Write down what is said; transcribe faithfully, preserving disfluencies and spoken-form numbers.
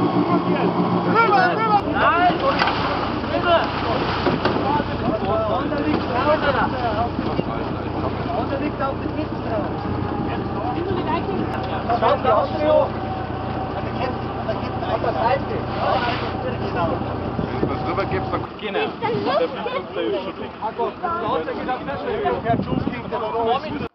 Rüber, rüber! Nein! Rüber! Unter liegt drunter! Unter liegt auf den Kissen drauf! Schaut die Hausschule hoch! An der Kette, an der Kette, an der Seite! Genau! Wenn du das rüber gibst, dann... Genau. Der Blutung, der ist schon weg. Da hat er gedacht, der Schuh kriegt, der